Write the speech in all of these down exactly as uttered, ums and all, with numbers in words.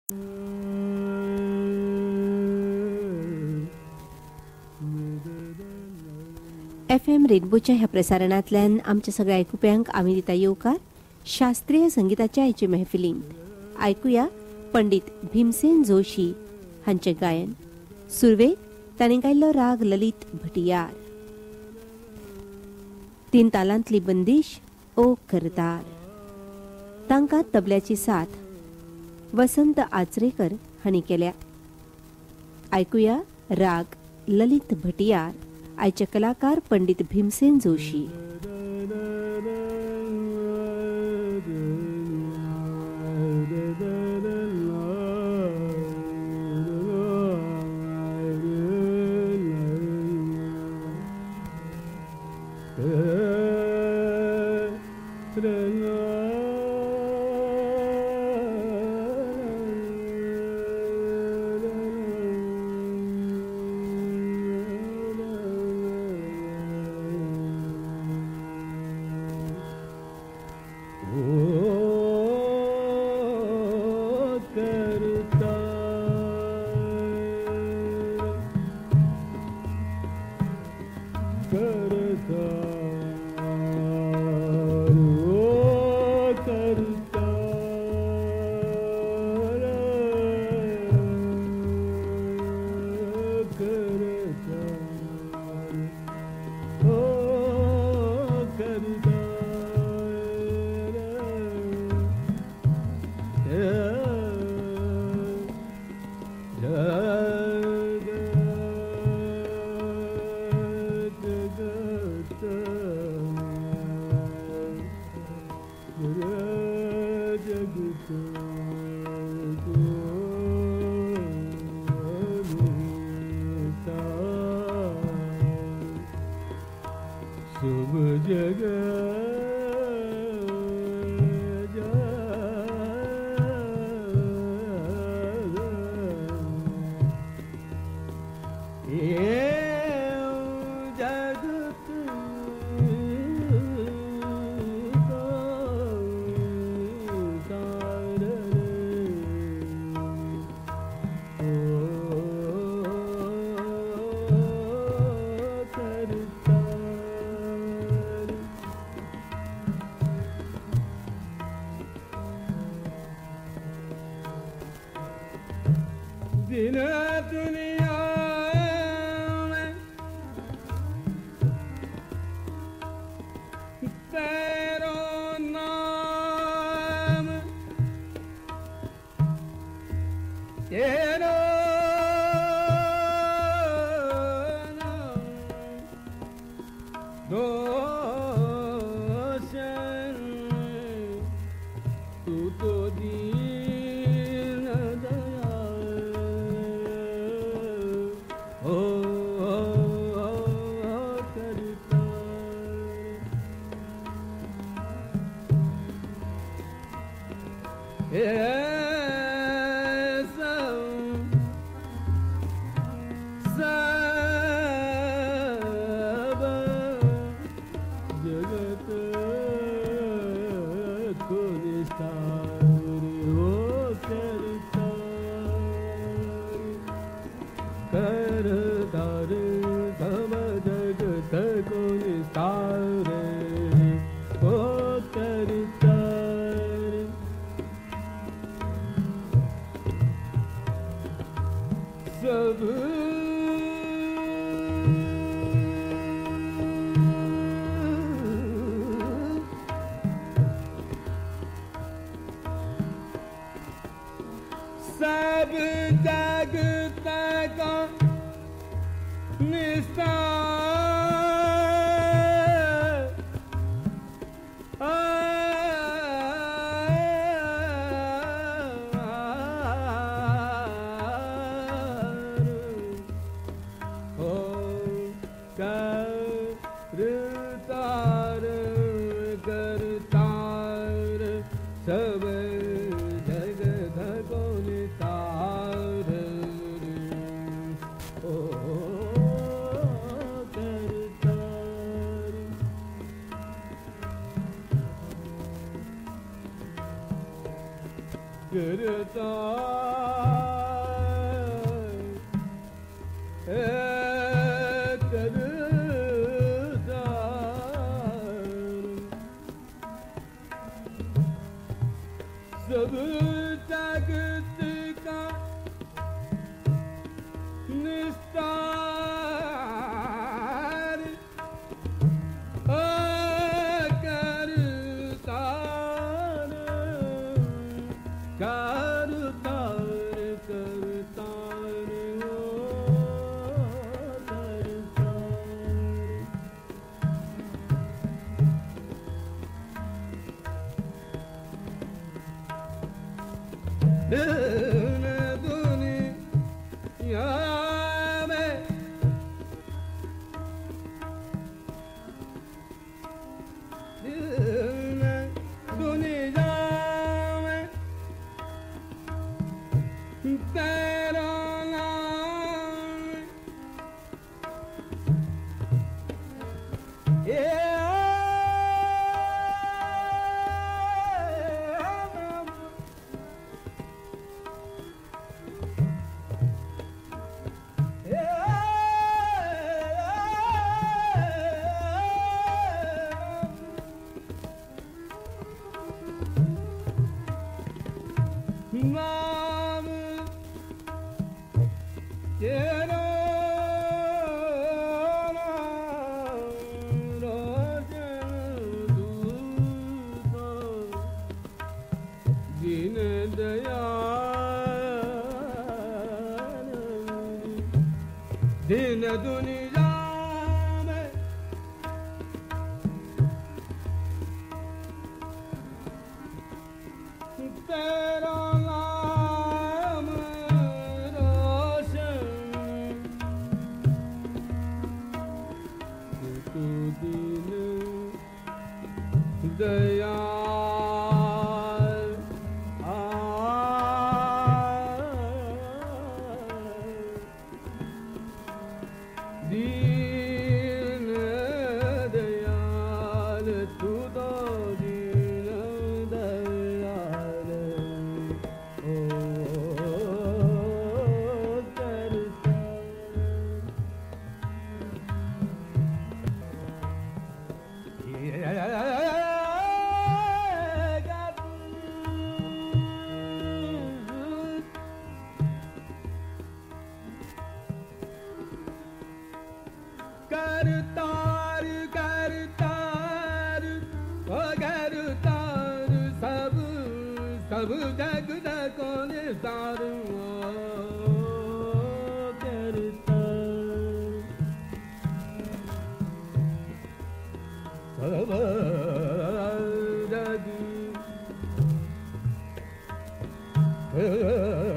F M रेनबोच्या ह्या प्रसारणांतल्यान आमच्या सगळ्या आयकुप्यांक आमी दिता येवकार शास्त्रीय संगीताच्या हेचे महफिलींत आयकुया पंडित भीमसेन जोशी हांचे गायन. सुरवेक तांणी गायल्लो राग ललित भटियार. तीन तालांतली बंदिश ओ करतार. तांकां तबल्याची साथ वसंत आचरेकर हांणी केल्या. आयकुया राग ललित भटियार. आयचे कलाकार पंडित भीमसेन जोशी. Gürta तेरा नाम ये नाम तेरा रोशन दूता दीन दयाल दिन दुनिया में तेरा दयाल दीन दयाल तू तो दीन दयाल ओ करता करतार करतार ओ करतार सब सब जग को निसार करतार सब जग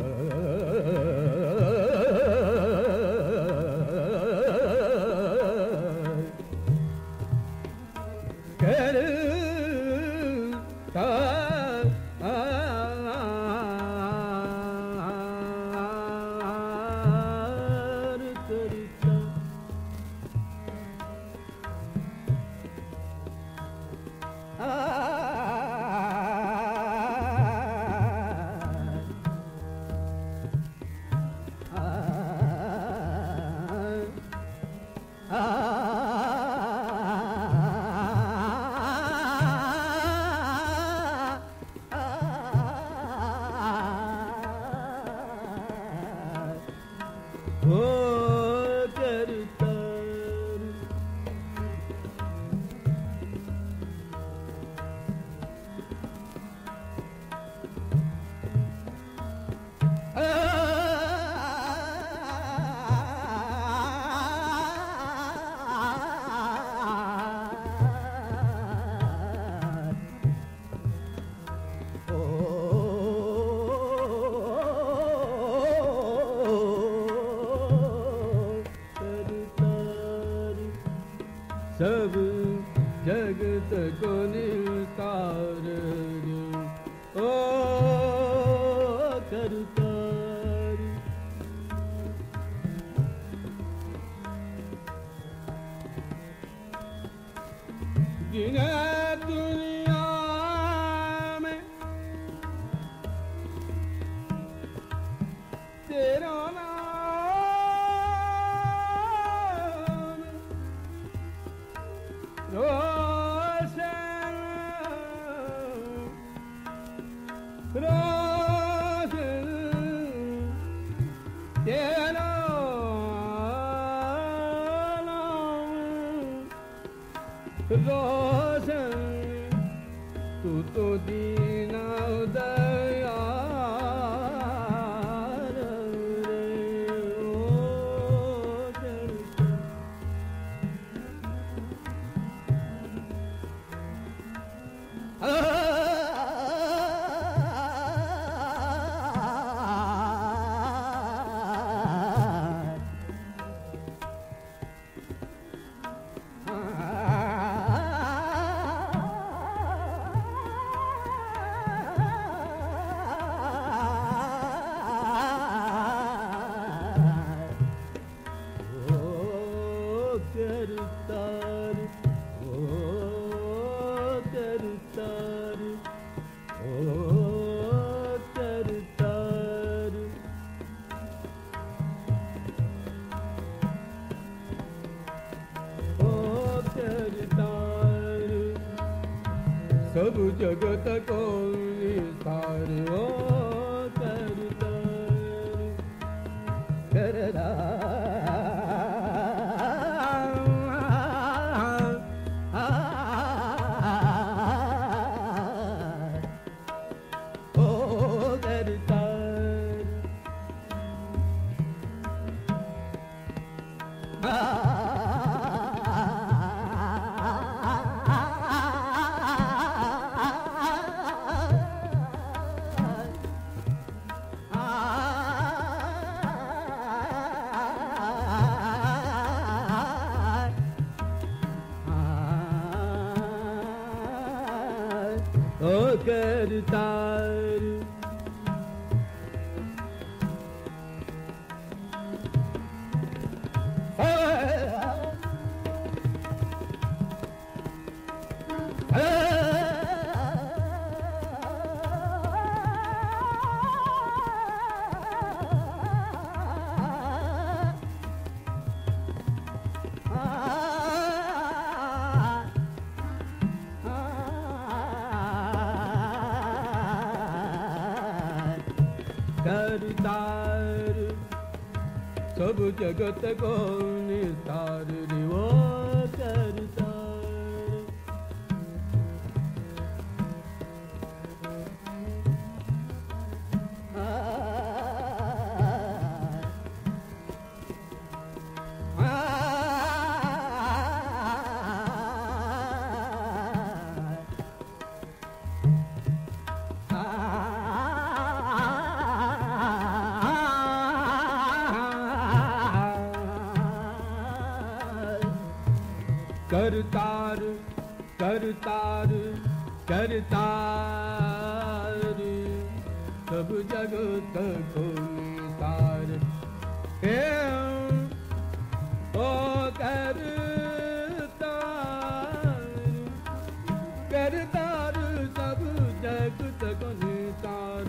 सब जगत को निस्तार ओ करतार जिन दुनिया में तेरा रोशन रोशन तेरा नाम रोशन तू तो दीना दयाल रे ओ करता जगत को निस्तार हो करता करता करतार करतार सब जगत को निस्तार रे वो करतार करतार करतार करतार सब जगत को निस्तार हे ओ करतार करतार सब जगत को निस्तार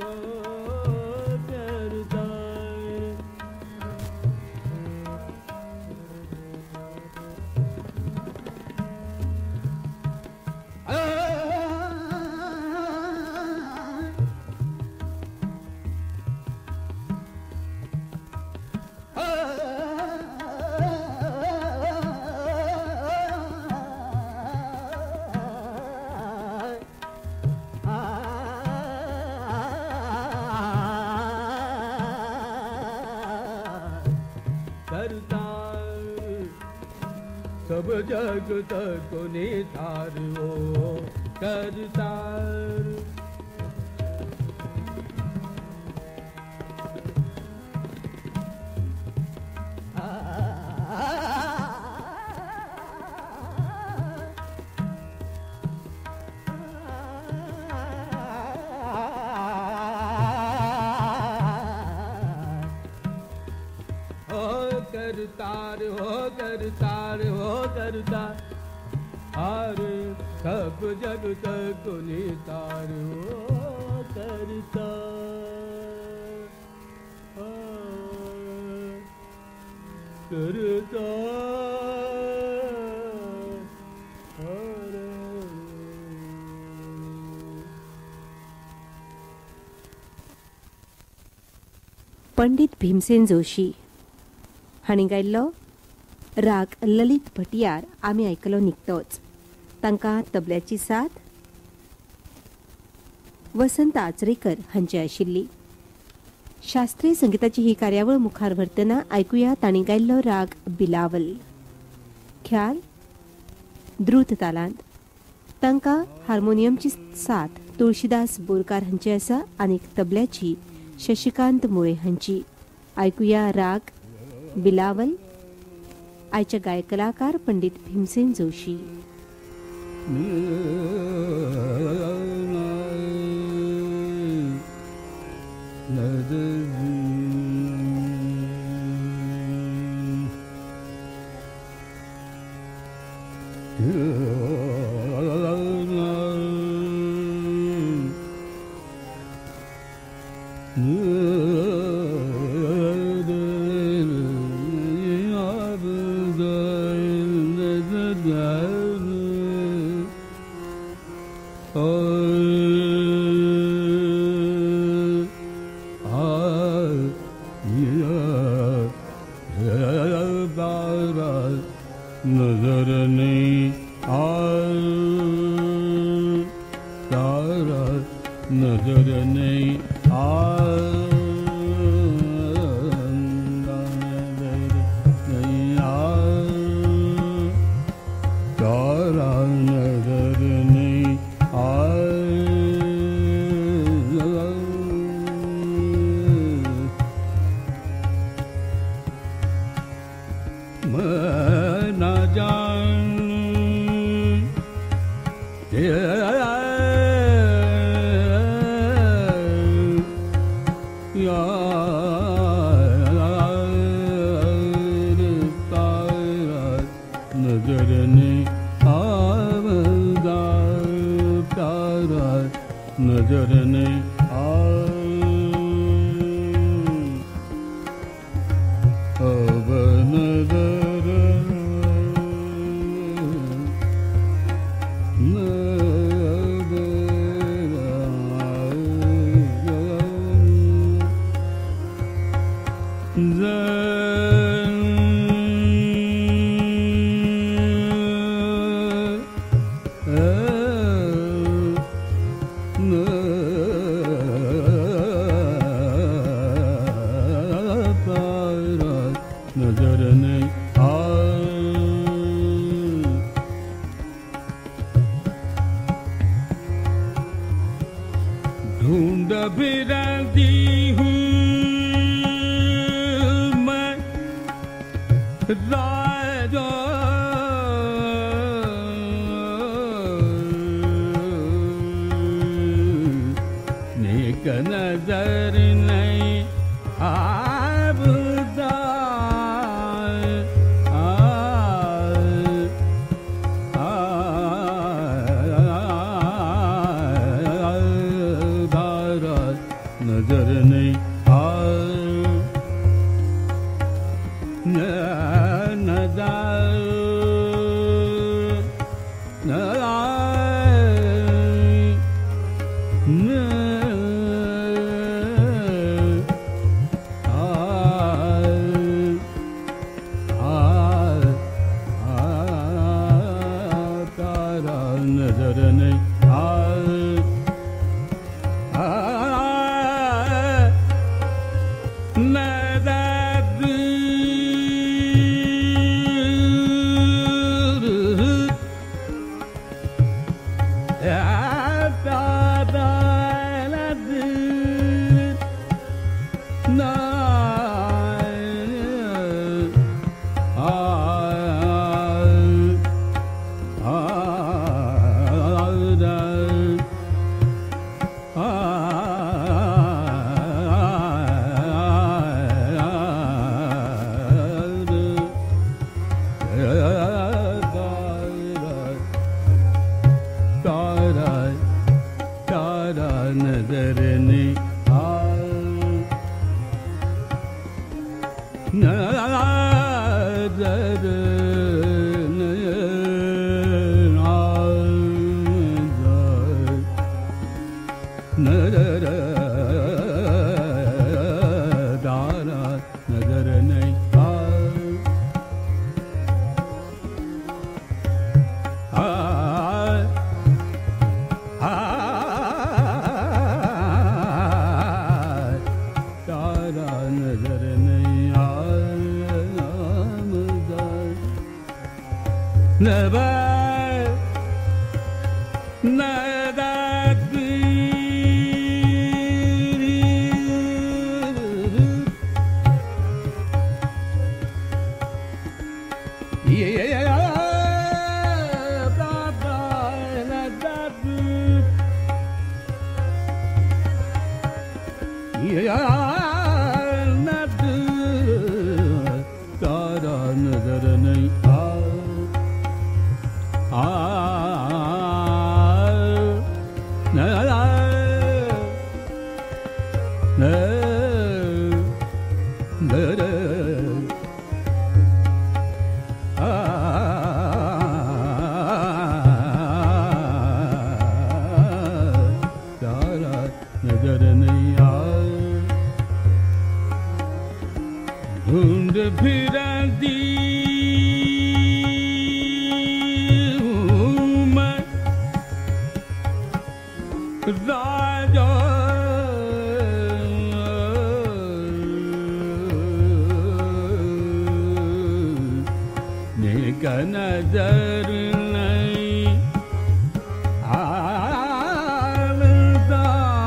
सब जगत को निस्तार हो करतार करतार हो करतार हो करतार हर सब जगत को निस्तार हो करतार करतार पंडित भीमसेन जोशी हांणी गायल्लो राग ललित भटियार आमी आयकलो निकतोच. तांकां तबल्याची साथ वसंत आचरेकर हांची आशिल्ली. शास्त्रीय संगीताची ही कार्यावळ मुखार व्हरतना आयकुया तांणी गायल्लो राग बिलावल. ख्याल द्रुत तालांत. तांकां हार्मोनियमची साथ तुळशीदास बोरकार हांची आसा आनी तबल्याची शशिकांत मुळे हांची. आयकुया राग बिलावल. आयचे गायक कलाकार पंडित भीमसेन जोशी. Oh नजर नहीं आए तारा नजर नहीं आए नहीं आए तारा नजर नहीं आए मैं न नजर ने आवदा प्यारा नजर ने अब नजर नजर नहीं ढूंढ फिरती हूँ मैं राजा नेक नजर नहीं आवदा नजर नहीं आए न नजर न आए न आए आए तारा नजर नहीं आए नजर ने नजर नजर दारा नजर नहीं नजर नहीं नजर नहीं आ नजर नहीं ढूंढ फिरती हूँ मैं राजा नेक नजर नहीं आता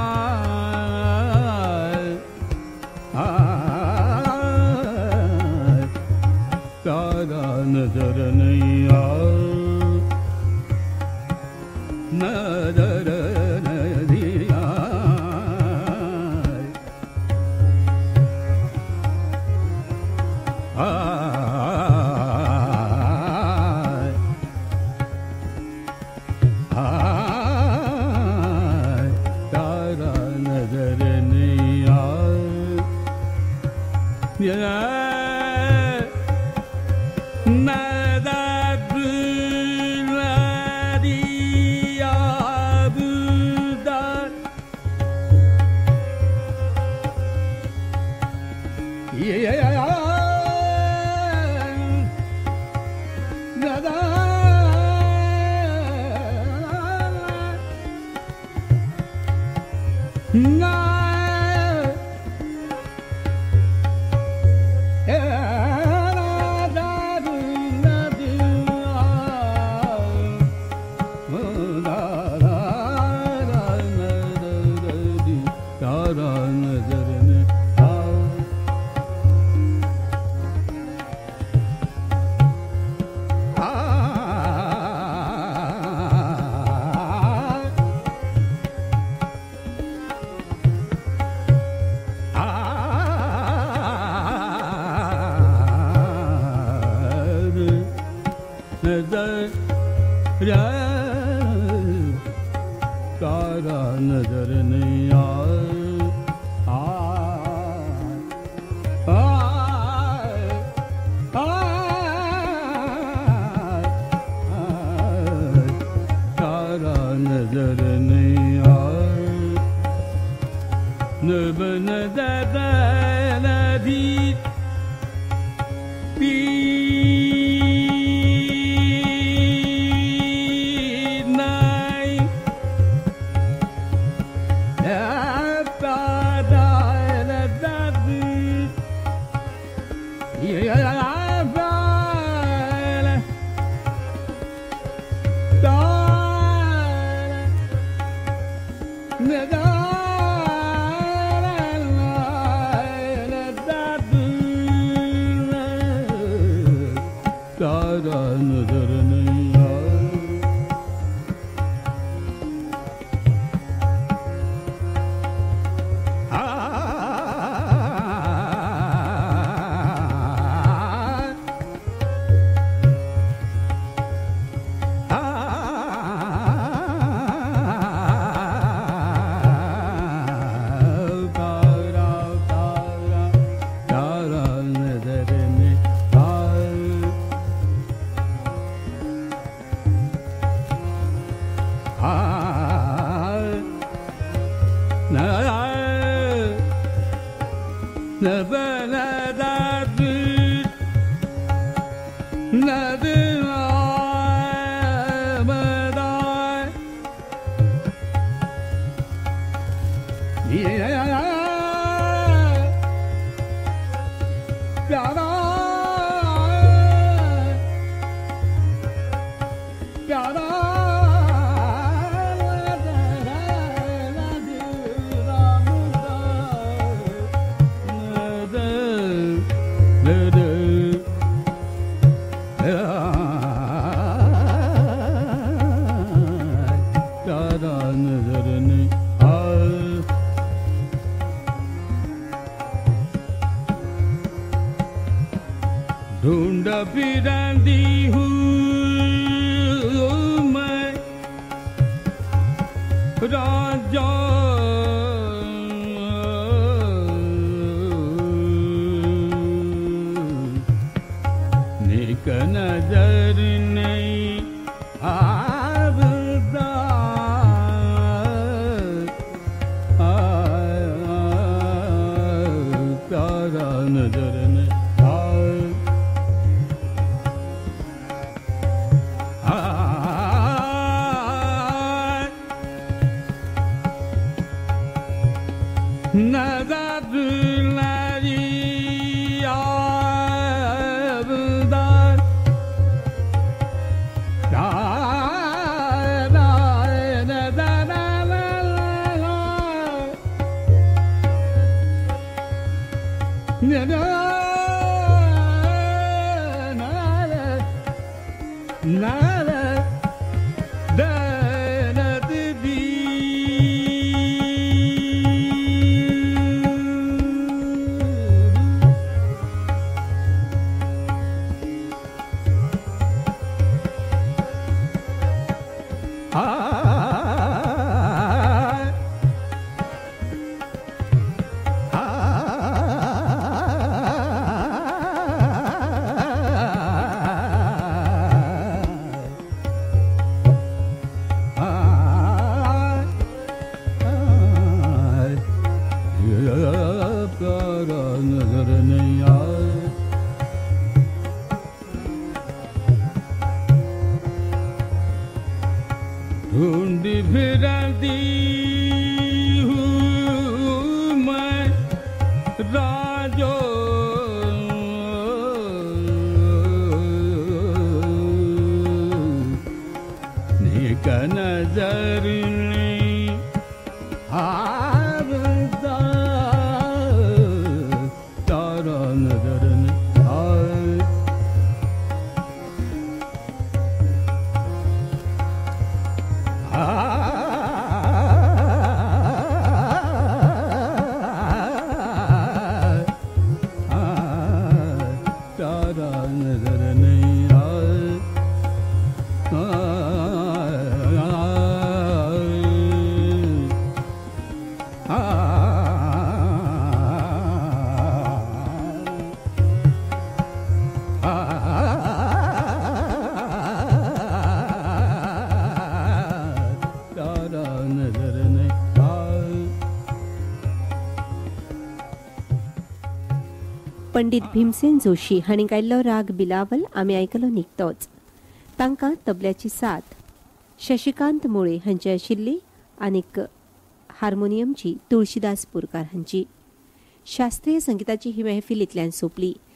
तारा नजर नहीं आ नजर नहीं आ तारा नजर नहीं आ तारा नजर नहीं आ तारा नजर नहीं आ नबन दी पी तारा नजर नहीं आ ढूंढ फिरती हूँ मैं राजा नेक नजर नहीं आवता तारा नजर नहीं ढूंढी फिरती हूँ मैं राजो निक नजर में हारता तारा नजर में पंडित भीमसेन जोशी हांणी गायल्लो राग बिलावल आमी आयकलो निकतोच. तांकां तबल्याची साथ शशिकांत मोळे हांची आशिल्ली आनीक हार्मोनियमची तुळशीदास पुरकार हांची. शास्त्रीय संगीताची ही महफील इतल्यान सोंपली.